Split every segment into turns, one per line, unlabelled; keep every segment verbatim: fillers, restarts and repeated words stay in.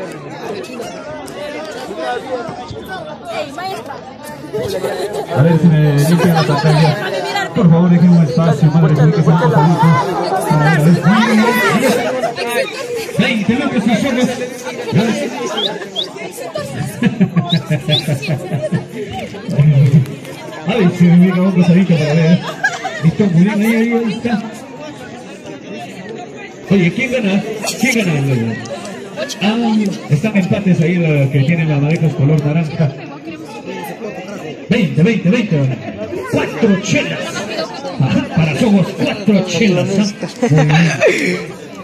A ver si me limpian la pantalla. Por favor, dejen un espacio, madre mía, que se veinte metros y somos. Ay, se me viene un cosadito para ver. Listo, muy bien, ahí, ahí, ahí está. Oye, ¿quién gana? ¿Quién gana? Ah, están empates ahí los que tienen las madejas color naranja. veinte, veinte, veinte. Cuatro chelas. Ajá, para somos cuatro chelas. ¿Eh?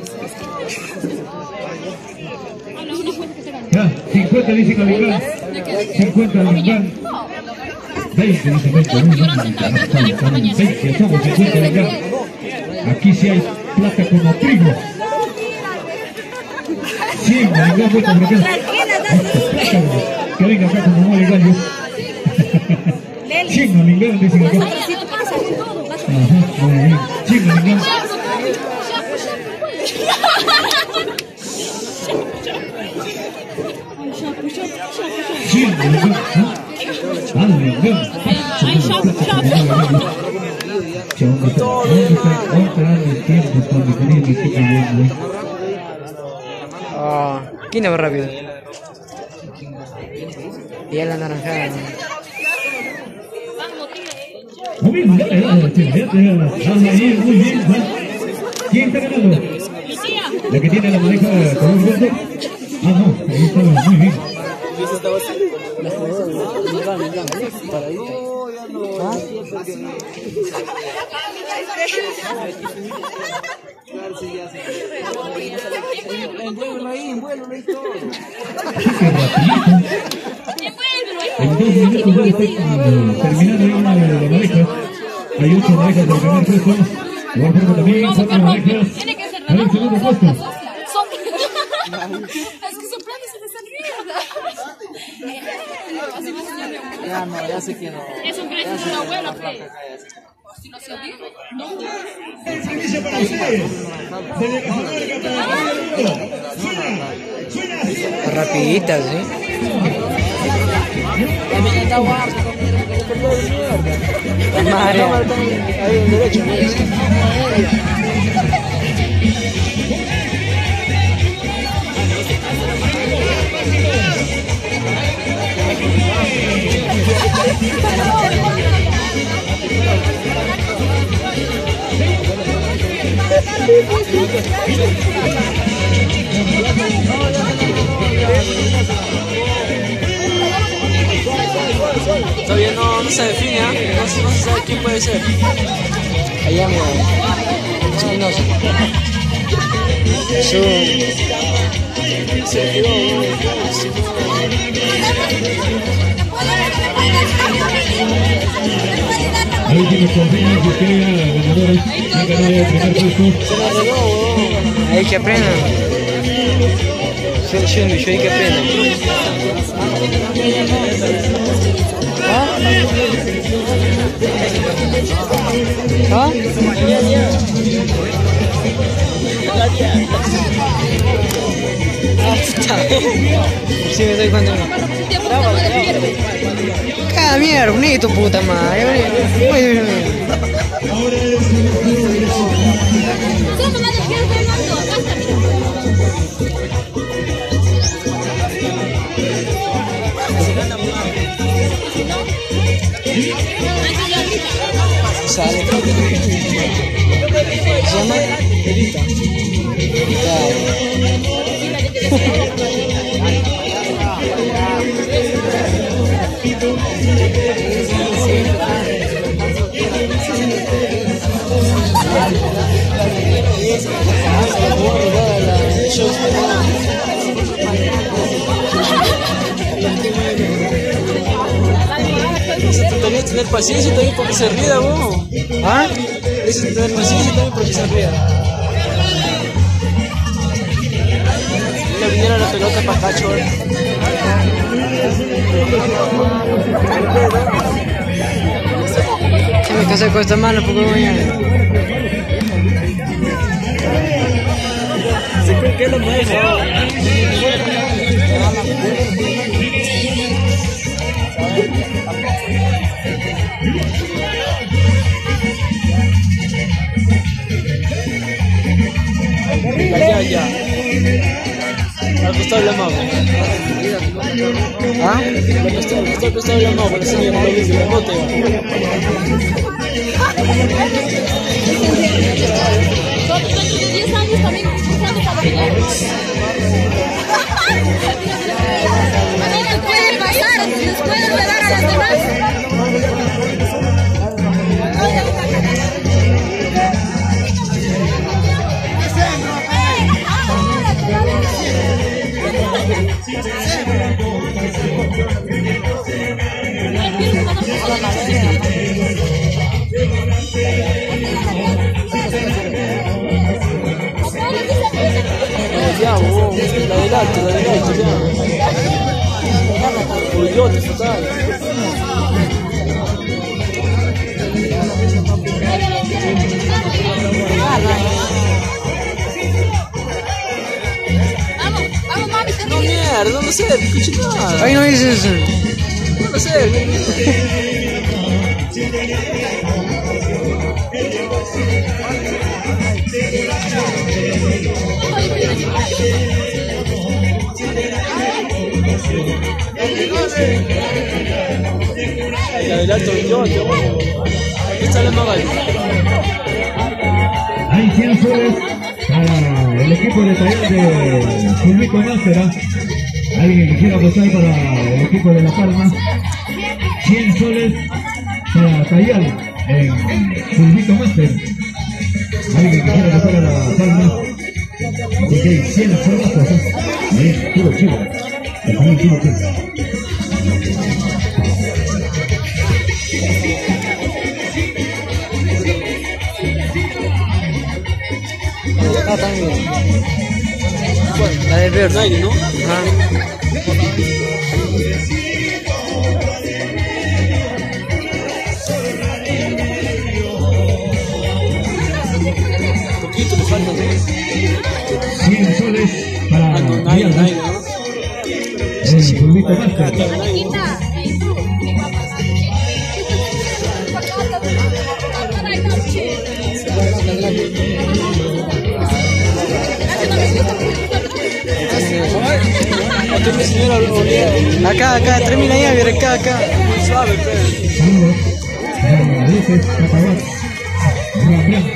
Ya, cincuenta dice Calingán. cincuenta Calingán. veinte dice veinte. veinte, somos cincuenta Calingán. Aquí sí hay plata como trigo. cien Calingán, vuelta por acá. Que venga acá como muere el gallo. cien Calingán, dicen acá. Ajá, muy bien. cien Calingán. cien Calingán. Ay, shop, shop,
Oh, ¿quién va rápido? Y la naranjada.
Muy bien, dale, dale, dale, ahí, muy bien, ¿va? ¿Quién está ganando? La que tiene la madeja color verde. Ah, no, ahí está, muy bien.
Envuélvelo ahí, envuélvelo ahí todo.
En dos minutos debe estar terminando ahí una de las madejas. Hay ocho madejas del primer puesto. Igual forma también cuatro madejas para el segundo puesto.
Es que soplando se te sale.
Ya no, ya sé que no.
Es un crédito de una abuela, pues. Si no se olvida, no.
El servicio para ustedes.
Rapiditas, ¿sí?
También está guapo.
La madre.
Ahí en derecho. Todavía no, no se define, ¿eh? no, no se sabe quién puede ser.
Allá, mira. Espinosa. Su.
Se quedó,
Ahí tiene confía que queda ganadora. Ha ganado el primer puesto.
Hay que aprender. Soy yo, yo hay que aprender. ¿Ah? ¿Ah? Sí, me doy cuenta. Cada mierda, bonito, puta madre. Sale. ¿Se llama? Erika.
Tenés que tener paciencia también porque se ría, vos.
¿Ah?
Tienes que tener paciencia también porque se ría. Le vinieron la pelota para Cacho.
Se me casa con esta mano porque mañana.
Se cree que es lo mejor. costado la mano.
¿Ah?
Le costado, le costado, costado la mano, para que se vea lo mismo, no te va.
diez años también escuchando esta opinión. ¿Qué puede pasar? ¿Les puede ayudar a los demás?
Ya, huevón, la adelante, la adelante, ya. Idiotas, total.
Vamos, vamos, mami, te
No, mierda, no lo sé, escuché nada.
Ahí no dices eso.
No lo sé. La adelanto, idiota, huevón. Aquí está la magal.
Hay cien soles para el equipo de taller de Fulvico Master. ¿Ah? Alguien que quiera apostar para el equipo de La Palma. cien soles para taller en Fulvico Master. Alguien que quiera apostar a La Palma. Así que hay cien solazos. ¿Eh? Ahí, chulo, chulo. Ahí, chulo, chulo.
Ah, también. La de verde.
Nadie, ¿no?
Ah.
Poquito me falta, ¿no?
cien soles para
Ah, no, nadie, nadie, ¿no?
el Fulvico Master.
Aquí mi señora Olea.
Acá, acá, termina ya, mira, acá, acá.
Suave, pero.
Saludos para Luces Capabat. Rabián.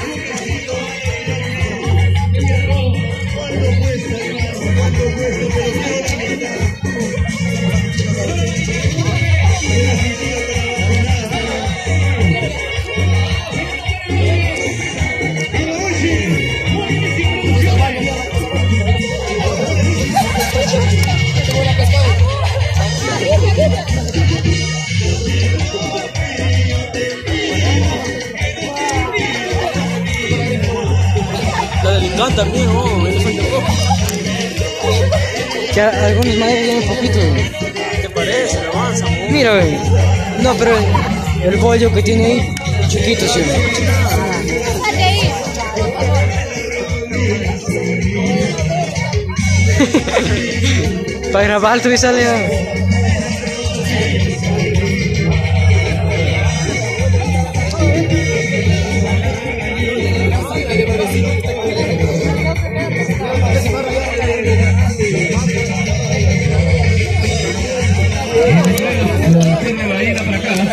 La del Incán también, ¿no? Él falta poco.
Que a- algunos maderos llevan poquito.
¿Qué te parece? Le avanza, ¿no?
Mira, güey. No, pero el bollo que tiene ahí, chiquito, sí. Para grabar tú y sale. ah.
Tiene la ida para acá.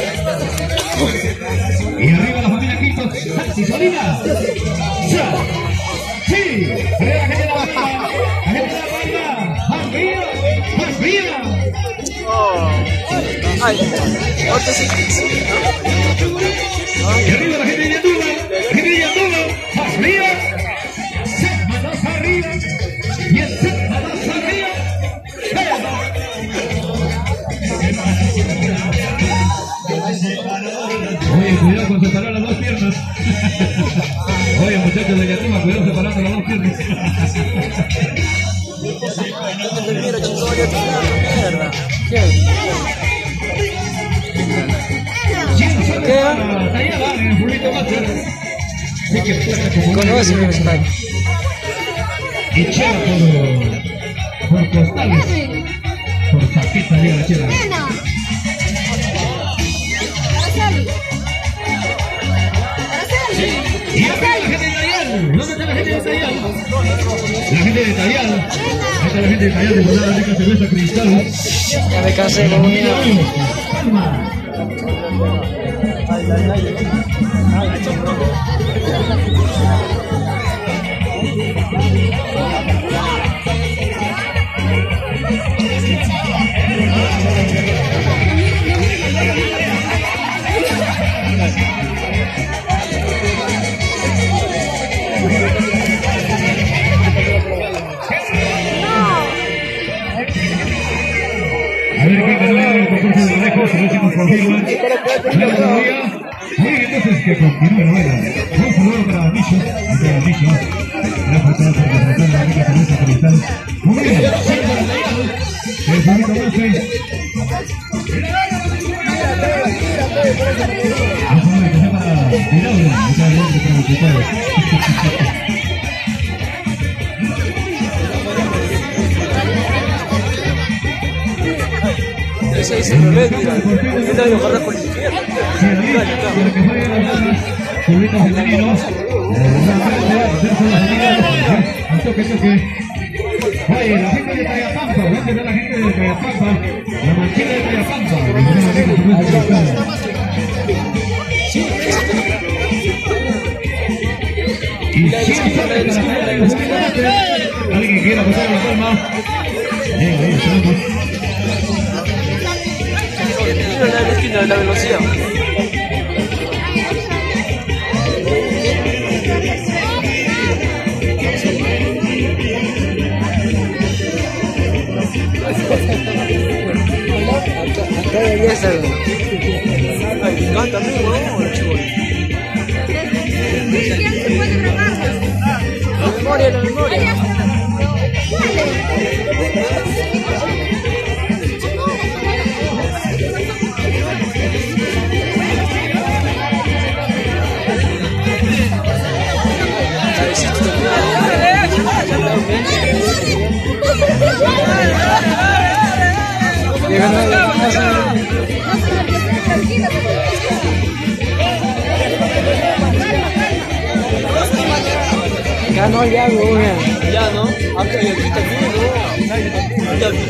Y arriba la familia Quinto. ¡Santi Solina! ¡Ya! ¡Sí! ¡Arriba la gente de la banda! ¡La gente de la banda! ¡Arriba! ¡Arriba!
Oh. Ay, ahorita sí.
Y arriba la gente de Yanduba. La gente de Yanduba. ¡Arriba! ¡Se manos arriba! ¡Y el se manos arriba! Oye, cuidado con separar las dos piernas. Oye, muchachos de Yanduba, cuidado separando las dos piernas.
Mira, chico, ya te mierda.
¿Qué? Tallada en el Fulvico Master. Así que plata como
Conoce mi español.
y chela por, por costales. Por saqueta de la chela. Y acá la gente de Nayal. ¿Dónde está la gente La gente de Tayal, ahí está la gente de Tayal de mandar la rica cerveza Cristal.
Ya me cansé, como mira.
A ver quién ganó el concurso de lejos, a ver si nos confirman. Luego todavía. Muy bien, entonces que continúe la baila. Un saludo para Micho, para Micho. Gracias a todos por representar la rica cerveza Cristal. Muy bien, el bonito Monse. Vamos a ver que sea para Tirado, muchas gracias por participar.
Ese es el revés, mira. Esta lo agarra por la izquierda.
Públicos femeninos. Un toque, toque. Oye, la gente de Tayapampa, ¿dónde está la gente de Tayapampa? La manchera de Tayapampa. Y siempre para la gente de los alguien que quiera pasar la palma. Bien, ahí estamos.
La esquina de la velocidad.
Acá debería ser.
Ay, me encanta, amigo, ¿no? La memoria, la memoria.
Ganó ya, güey.
Ya, ¿no? Acá y aquí también, ¿no? Ya vi.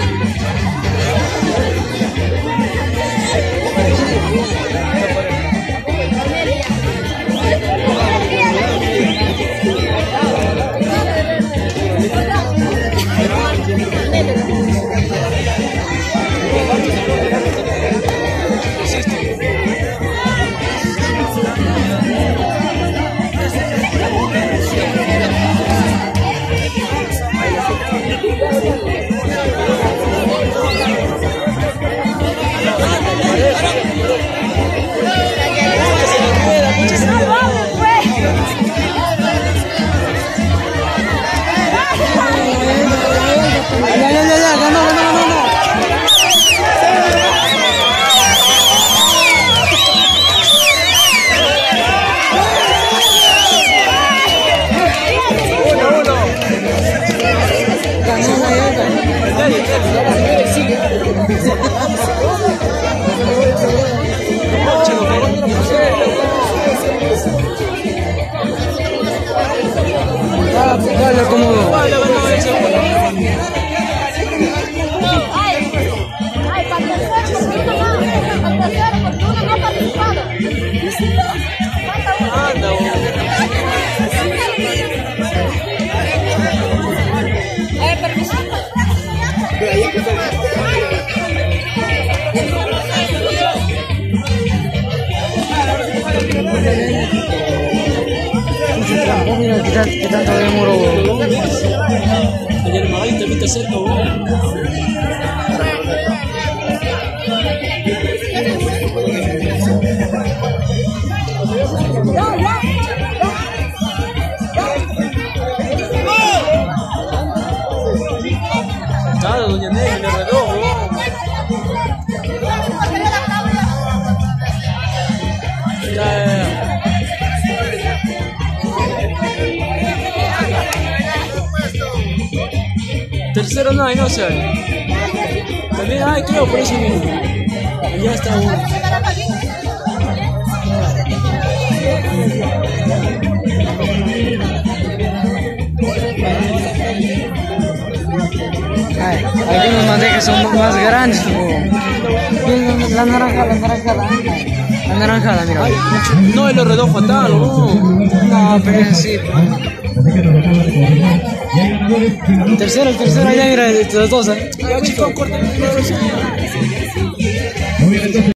Dale, cómodo.
Ay, ay, para tercero, porque uno no, para tercero, porque uno no ha participado.
Anda,
Eh, permiso.
Mira, ¿qué, tal, qué tanto demoró?
ayer Magali también está cerca, güey. Nada, doña Nelly, le reloj, güey. Ya, ya, ya. Tercero no hay, no sé. También hay, creo, por eso mismo. Ya está uno.
Algunos mantejas son más grandes. Como... La naranja, la naranja, la naranja, mira.
No, él lo redó fatal, no.
No, pero es así. Tercero, el tercero, ya mira, de los dos, ¿eh?
Ya, chicos, corten.